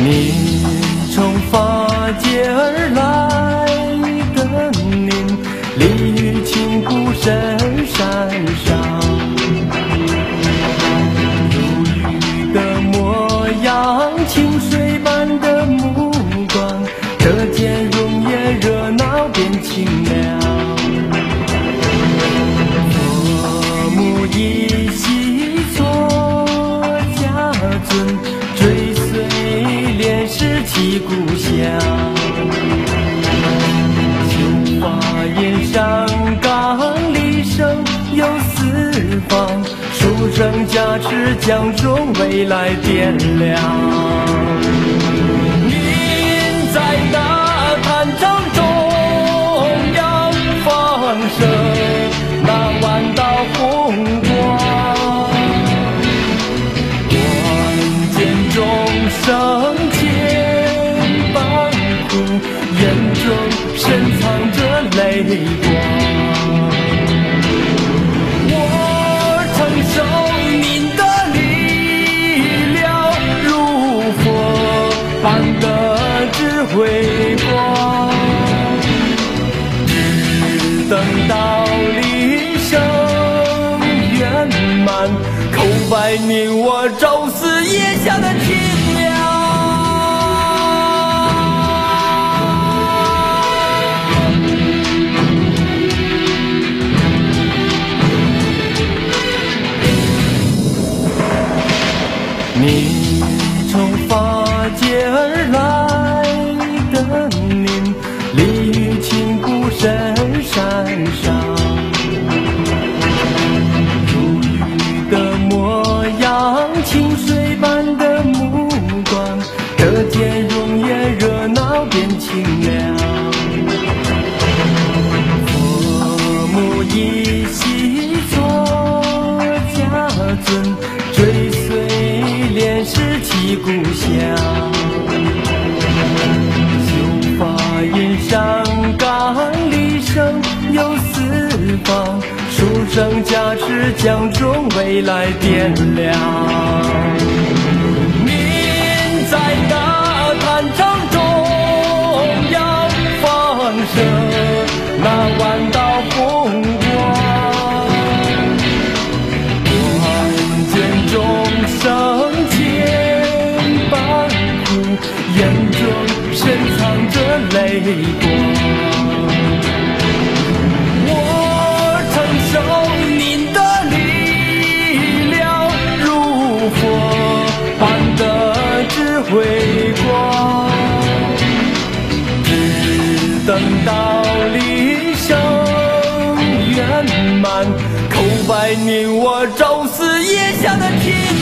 您从法界而来的您，立于青古深山上，如玉的模样，清水般的目光，这间容颜热闹变清凉。佛母依稀做家尊，追随莲师其故乡。修法印上纲，立生有四方，书生加持将众未来点亮。您在那坛场中央放射那万道红光，万见众生千般苦，眼中深藏着泪光。我承受您的力量，如佛般的智慧光，只等到理生圆满，叩拜您我朝思夜想的清凉。您从法界而来的您，立于青古深山上，如玉的模样，清水般的目光，这间容颜热闹变清凉。佛母依稀做家尊，追随莲师其故乡。修法印上纲，立生有四方，书生加持将众未来点亮。您在那坛场中央放射那万道红光，万见众生千般苦，眼中深藏着泪光。我承受您的力量，如佛般的智慧光，只等到理生圆满，叩拜您我朝思夜想的清